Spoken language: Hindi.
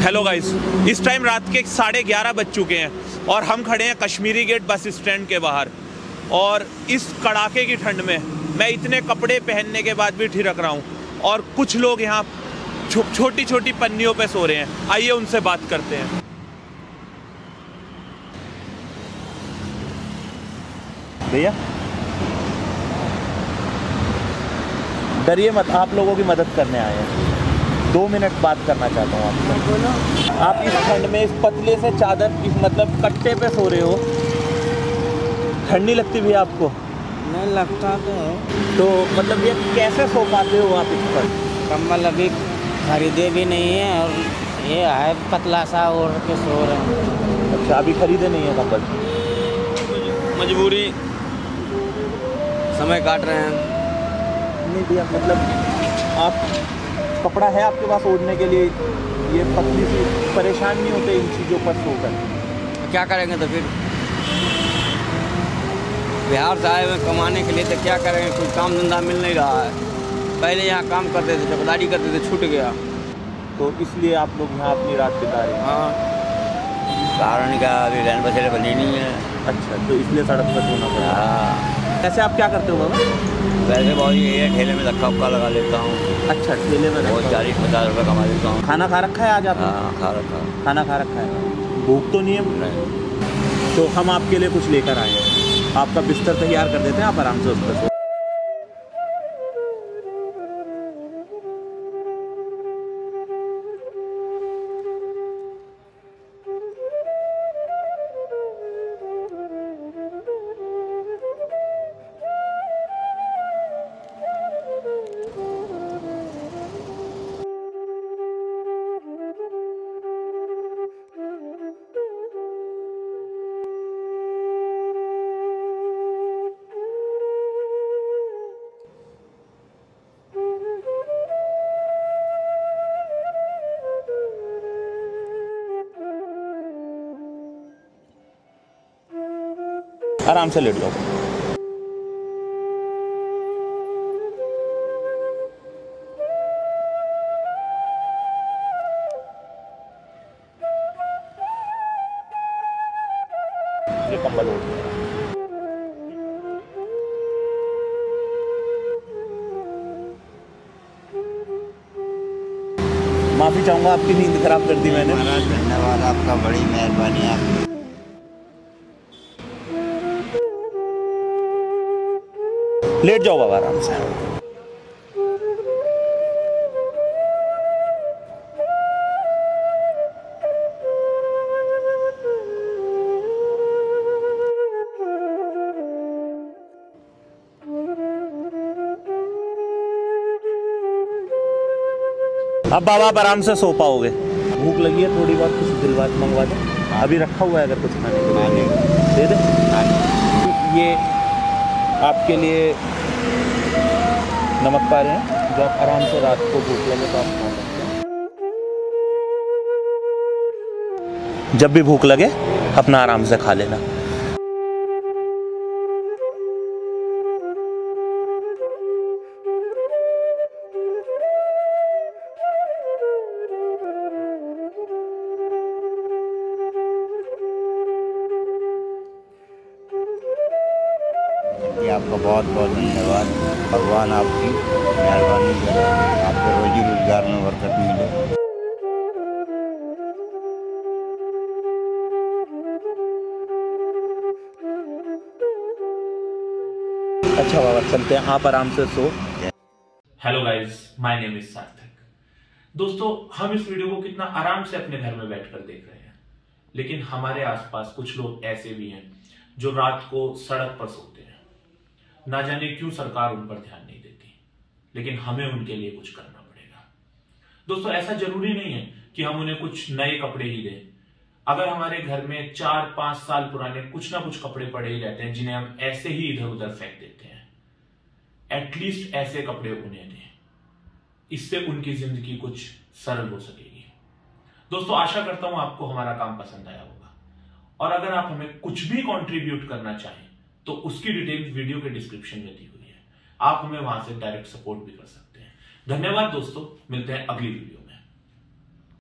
हेलो गाइस, इस टाइम रात के 11:30 बज चुके हैं और हम खड़े हैं कश्मीरी गेट बस स्टैंड के बाहर। और इस कड़ाके की ठंड में मैं इतने कपड़े पहनने के बाद भी ठिठक रहा हूँ और कुछ लोग यहाँ छोटी छोटी पन्नियों पे सो रहे हैं। आइए उनसे बात करते हैं। भैया डरिए मत, आप लोगों की मदद करने आए हैं। 2 मिनट बात करना चाहता हूँ आपसे। बोलो। आप इस ठंड में इस पतले से चादर मतलब कट्टे पे सो रहे हो, ठंड नहीं लगती भी आपको? नहीं लगता तो मतलब ये कैसे सो पाते हो आप इस पर? कंबल अभी खरीदे भी नहीं है और ये है पतला सा ओढ़ के सो रहे हैं। अच्छा, अभी खरीदे नहीं है कंबल? मजबूरी, समय काट रहे हैं। नहीं भैया, मतलब आप कपड़ा है आपके पास ओढ़ने के लिए, ये पतली सी परेशान नहीं होते इन चीज़ों पर सोकर? क्या करेंगे तो फिर बिहार से आए हुए कमाने के लिए, तो क्या करेंगे, कोई काम धंधा मिल नहीं रहा है। पहले यहाँ काम करते थे, चौकीदारी करते थे, छूट गया, तो इसलिए आप लोग यहाँ अपनी रात बिता रहे हैं? हाँ, कारण क्या, अभी रैन बसेरे बनी नहीं है। अच्छा, तो इसलिए सड़क पर सोना पड़ा। हाँ। ऐसे आप क्या करते हो बाबा? वैसे बहुत ये ठेले में धक्का उक्का लगा लेता हूँ। अच्छा, ठेले में बहुत 40-50 रुपये कमा लेता हूँ। खाना खा रखा है आज आपने? हाँ, खा रखा। खाना खा रखा है, भूख तो नहीं है? नहीं। तो हम आपके लिए कुछ लेकर आए हैं, आपका बिस्तर तैयार कर देते हैं, आप आराम से उस पर सो। आराम से लेट जाओ। ये कंबल ओढ़ लो। माफी चाहूंगा, आपकी नींद खराब कर दी मैंने। धन्यवाद आपका, बड़ी मेहरबानी आपकी। लेट जाओ बाबा आराम से। अब बाबा आप आराम से सो पाओगे। भूख लगी है थोड़ी बहुत, कुछ दिलवा मंगवा दे, अभी रखा हुआ है अगर कुछ खाने के लिए दे दे। ये आपके लिए नमक पारे हैं जो आप आराम से रात को भूख लगे तो आप खा सकते हैं। जब भी भूख लगे अपना आराम से खा लेना। आपका बहुत बहुत धन्यवाद। भगवान आपकी मेहरबानी करे, आपको रोजी रोजगार में बरकत मिले। अच्छा बाबा, चलते हैं, आप आराम से सो। Hello guys, my name is Sarthak. दोस्तों, हम इस वीडियो को कितना आराम से अपने घर में बैठकर देख रहे हैं, लेकिन हमारे आसपास कुछ लोग ऐसे भी हैं जो रात को सड़क पर सोते हैं। ना जाने क्यों सरकार उन पर ध्यान नहीं देती, लेकिन हमें उनके लिए कुछ करना पड़ेगा। दोस्तों, ऐसा जरूरी नहीं है कि हम उन्हें कुछ नए कपड़े ही दें। अगर हमारे घर में 4-5 साल पुराने कुछ ना कुछ कपड़े पड़े ही रहते हैं जिन्हें हम ऐसे ही इधर उधर फेंक देते हैं, एटलीस्ट ऐसे कपड़े उन्हें दें। इससे उनकी जिंदगी कुछ सरल हो सकेगी। दोस्तों, आशा करता हूं आपको हमारा काम पसंद आया होगा, और अगर आप हमें कुछ भी कंट्रीब्यूट करना चाहें तो उसकी डिटेल वीडियो के डिस्क्रिप्शन में दी हुई है। आप हमें वहां से डायरेक्ट सपोर्ट भी कर सकते हैं। धन्यवाद दोस्तों, मिलते हैं अगली वीडियो में।